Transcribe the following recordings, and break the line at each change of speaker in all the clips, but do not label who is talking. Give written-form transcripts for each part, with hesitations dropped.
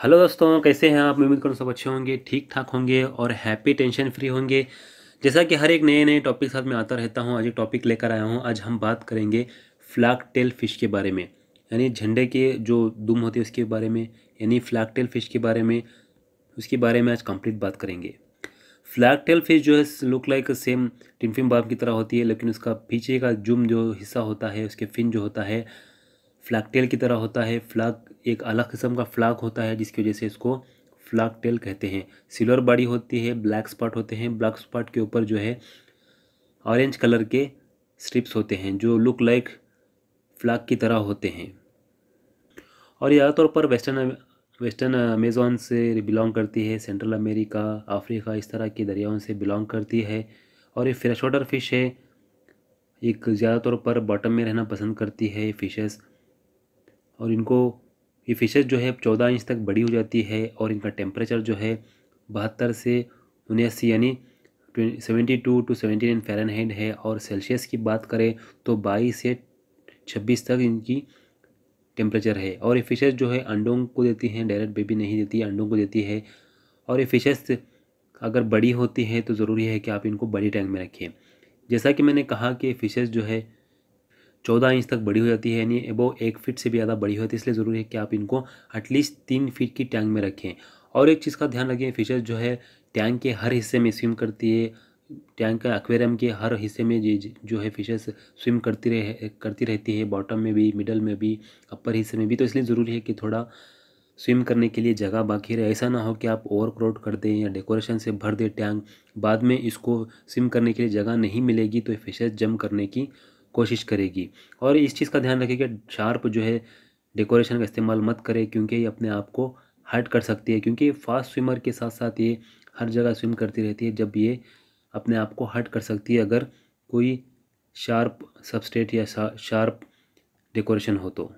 Hello दोस्तों, कैसे हैं आप। मैं उम्मीद करूँ सब अच्छे होंगे, ठीक ठाक होंगे और हैप्पी टेंशन फ्री होंगे। जैसा कि हर एक नए नए टॉपिक साथ में आता रहता हूँ, आज एक टॉपिक लेकर आया हूँ। आज हम बात करेंगे फ्लैग टेल फिश के बारे में, यानी झंडे के जो दुम होती है उसके बारे में, यानी फ्लैग टेल फिश के बारे में। उसके बारे में आज कंप्लीट बात करेंगे। फ्लैग टेल फिश जो है लुक लाइक सेम टिनफिन बाब की तरह होती है, लेकिन उसका पीछे का जुम जो हिस्सा होता है, उसके फिन जो होता है फ्लैग टेल की तरह होता है। फ्लैग एक अलग किस्म का फ्लैग होता है जिसकी वजह से इसको फ्लैग टेल कहते हैं। सिल्वर बॉडी होती है, ब्लैक स्पॉट होते हैं। ब्लैक स्पॉट के ऊपर जो है ऑरेंज कलर के स्ट्रिप्स होते हैं जो लुक लाइक फ्लैग की तरह होते हैं। और ये ज़्यादातौर पर वेस्टर्न अमेज़ॉन से बिलोंग करती है। सेंट्रल अमेरिका, अफ्रीका, इस तरह के दरियाओं से बिलोंग करती है। और ये फ्रेश वाटर फिश है। एक ज़्यादातौर पर बॉटम में रहना पसंद करती है फिशेस। और इनको ये फिशेस जो है 14 इंच तक बड़ी हो जाती है। और इनका टेम्परेचर जो है 72 से 79 यानी 72 to 79 फ़ारेनहाइट है। और सेल्सियस की बात करें तो 22 से 26 तक इनकी टेम्परेचर है। और ये फिशेस जो है अंडों को देती हैं, डायरेक्ट बेबी नहीं देती, अंडों को देती है। और ये फिशेस अगर बड़ी होती है तो ज़रूरी है कि आप इनको बड़ी टैंक में रखें। जैसा कि मैंने कहा कि फिशेस जो है 14 इंच तक बड़ी हो जाती है, यानी एबो 1 फीट से भी ज़्यादा बड़ी होती है। इसलिए ज़रूरी है कि आप इनको एटलीस्ट 3 फीट की टैंक में रखें। और एक चीज़ का ध्यान रखें, फिशेस जो है टैंक के हर हिस्से में स्विम करती है। टैंक का एक्वेरियम के हर हिस्से में जो है फिशेस स्विम करती रहती है, बॉटम में भी, मिडल में भी, अपर हिस्से में भी। तो इसलिए ज़रूरी है कि थोड़ा स्विम करने के लिए जगह बाकी रहे। ऐसा ना हो कि आप ओवरक्राउड कर दें या डेकोरेशन से भर दें टैंक, बाद में इसको स्विम करने के लिए जगह नहीं मिलेगी तो ये फिशेस जंप करने की कोशिश करेगी। और इस चीज़ का ध्यान रखें कि शार्प जो है डेकोरेशन का इस्तेमाल मत करें, क्योंकि ये अपने आप को हर्ट कर सकती है। क्योंकि फास्ट स्विमर के साथ साथ ये हर जगह स्विम करती रहती है, जब ये अपने आप को हर्ट कर सकती है अगर कोई शार्प सबस्ट्रेट या शार्प डेकोरेशन हो तो।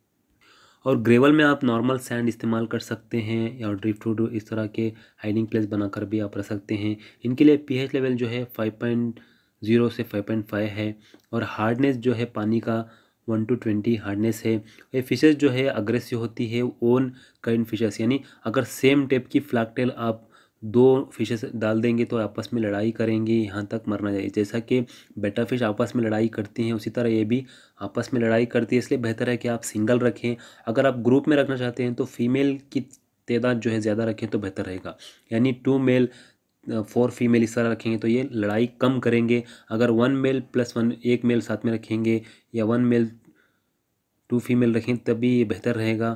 और ग्रेवल में आप नॉर्मल सैंड इस्तेमाल कर सकते हैं या ड्रिफ्टवुड, इस तरह के हाइडिंग प्लेस बनाकर भी आप रख सकते हैं। इनके लिए पीएच लेवल जो है 5.0 से 5.5 है। और हार्डनेस जो है पानी का 1 to 20 हार्डनेस है। ये फिशेस जो है अग्रेसिव होती है ओन काइंड फिशेस, यानी अगर सेम टाइप की फ्लैग टेल आप दो फिशेस डाल देंगे तो आपस में लड़ाई करेंगे, यहाँ तक मरना चाहिए। जैसा कि बेटा फिश आपस में लड़ाई करती हैं, उसी तरह ये भी आपस में लड़ाई करती है। इसलिए बेहतर है कि आप सिंगल रखें। अगर आप ग्रुप में रखना चाहते हैं तो फीमेल की तादाद जो है ज़्यादा रखें तो बेहतर रहेगा, यानी 2 मेल 4 फीमेल इस तरह रखेंगे तो ये लड़ाई कम करेंगे। अगर 1 मेल+1 एक मेल साथ में रखेंगे या 1 मेल 2 फीमेल रखें तभी ये बेहतर रहेगा।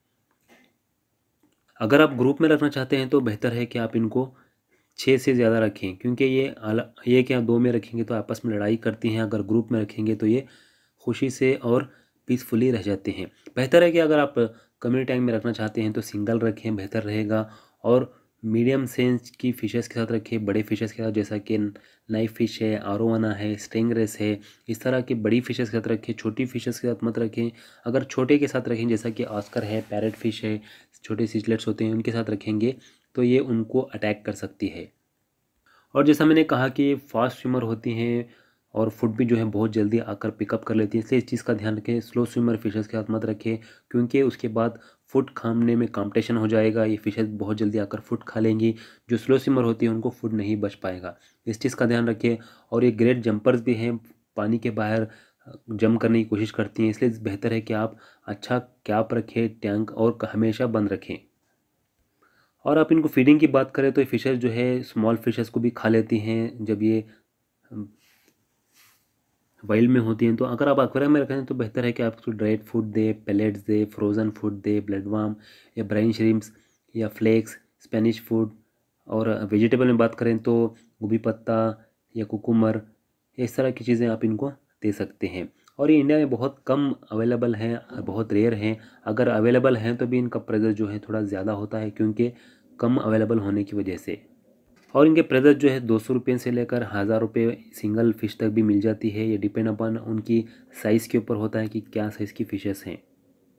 अगर आप ग्रुप में रखना चाहते हैं तो बेहतर है कि आप इनको 6 से ज़्यादा रखें, क्योंकि ये क्या 2 में रखेंगे तो आपस में लड़ाई करती हैं। अगर ग्रुप में रखेंगे तो ये खुशी से और पीसफुली रह जाते हैं। बेहतर है कि अगर आप कम्युनिटी टैंक में रखना चाहते हैं तो सिंगल रखें, बेहतर रहेगा। और मीडियम साइज की फ़िशेस के साथ रखें, बड़े फ़िशेस के साथ, जैसा कि नाइफ फ़िश है, आरोवाना है, स्टिंगरेस है, इस तरह की बड़ी फ़िशेस के साथ रखें। छोटी फ़िशेस के साथ मत रखें। अगर छोटे के साथ रखें, जैसा कि ऑस्कर है, पैरेट फ़िश है, छोटे सिचलेट्स होते हैं, उनके साथ रखेंगे तो ये उनको अटैक कर सकती है। और जैसा मैंने कहा कि फास्ट स्विमर होती हैं और फुड भी जो है बहुत जल्दी आकर पिकअप कर लेती है, इसलिए इस चीज़ का ध्यान रखें। स्लो स्विमर फिशेस के साथ मत रखें, क्योंकि उसके बाद फुड खाने में कंपटीशन हो जाएगा। ये फिशेस बहुत जल्दी आकर फुड खा लेंगी। जो स्लो स्विमर होती है उनको फुड नहीं बच पाएगा, इस चीज़ का ध्यान रखें। और ये ग्रेट जंपर्स भी हैं, पानी के बाहर जंप करने की कोशिश करती हैं, इसलिए बेहतर है कि आप अच्छा कैप रखें टैंक और हमेशा बंद रखें। और आप इनको फीडिंग की बात करें तो ये फिशेस जो है स्मॉल फिशेस को भी खा लेती हैं जब ये वाइल्ड में होती हैं। तो अगर आप एक्वेरियम में रखें तो बेहतर है कि आप उसको ड्राइड फूड दे, पेलेट्स दे, फ्रोज़न फूड दे, ब्लड वार्म या ब्राइन श्रिम्प्स या फ्लेक्स, स्पेनिश फूड। और वेजिटेबल में बात करें तो गोभी पत्ता या कुकुम्बर, इस तरह की चीज़ें आप इनको दे सकते हैं। और ये इंडिया में बहुत कम अवेलेबल हैं, बहुत रेयर हैं। अगर अवेलेबल हैं तो भी इनका प्राइस जो है थोड़ा ज़्यादा होता है, क्योंकि कम अवेलेबल होने की वजह से। और इनके प्राइस जो है 200 रुपये से लेकर 1000 रुपये सिंगल फ़िश तक भी मिल जाती है। ये डिपेंड अपॉन उनकी साइज़ के ऊपर होता है कि क्या साइज़ की फ़िशेस हैं।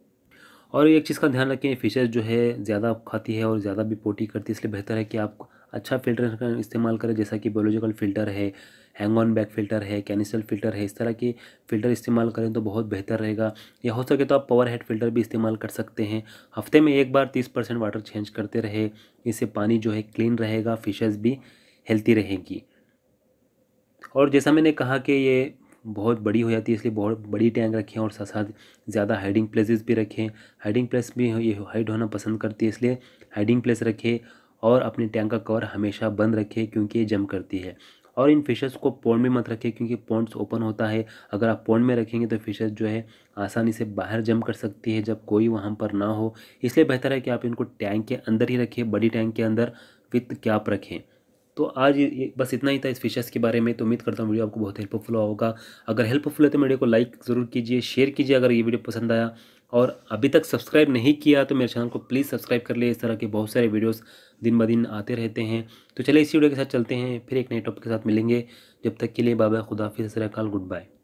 और एक चीज़ का ध्यान रखें, फ़िशेस जो है ज़्यादा खाती है और ज़्यादा भी पोटी करती है, इसलिए बेहतर है कि आप अच्छा फ़िल्टर का इस्तेमाल करें, जैसा कि बायोलॉजिकल फ़िल्टर है, हैंग ऑन बैक फ़िल्टर है, कैनिस्टल फ़िल्टर है। इस तरह के फ़िल्टर इस्तेमाल करें तो बहुत बेहतर रहेगा। या हो सके तो आप पावर हेड फ़िल्टर भी इस्तेमाल कर सकते हैं। हफ्ते में एक बार 30% वाटर चेंज करते रहे, इससे पानी जो है क्लीन रहेगा, फ़िशेज़ भी हेल्थी रहेंगी। और जैसा मैंने कहा कि ये बहुत बड़ी हो जाती है, इसलिए बहुत बड़ी टैंक रखें और साथ साथ ज़्यादा हाइडिंग प्लेसेस भी रखें। हाइडिंग प्लेस भी ये हाइड होना पसंद करती है, इसलिए हाइडिंग प्लेस रखें। और अपनी टैंक का कवर हमेशा बंद रखें, क्योंकि ये जम करती है। और इन फिशेस को पॉन्ड में मत रखें, क्योंकि पॉन्ड्स ओपन होता है। अगर आप पॉन्ड में रखेंगे तो फिशेस जो है आसानी से बाहर जम कर सकती है जब कोई वहाँ पर ना हो। इसलिए बेहतर है कि आप इनको टैंक के अंदर ही रखें, बड़ी टैंक के अंदर विथ कैप रखें। तो आज ये बस इतना ही था इस फिशेस के बारे में। तो उम्मीद करता हूँ वीडियो आपको बहुत हेल्पफुल होगा। अगर हेल्पफुल है तो वीडियो को लाइक ज़रूर कीजिए, शेयर कीजिए अगर ये वीडियो पसंद आया। और अभी तक सब्सक्राइब नहीं किया तो मेरे चैनल को प्लीज़ सब्सक्राइब कर लिए। इस तरह के बहुत सारे वीडियोस दिन ब दिन आते रहते हैं। तो चलिए इसी वीडियो के साथ चलते हैं, फिर एक नए टॉपिक के साथ मिलेंगे। जब तक के लिए बाय बाय, खुदा हाफिज़, सत श्री अकाल, गुड बाय।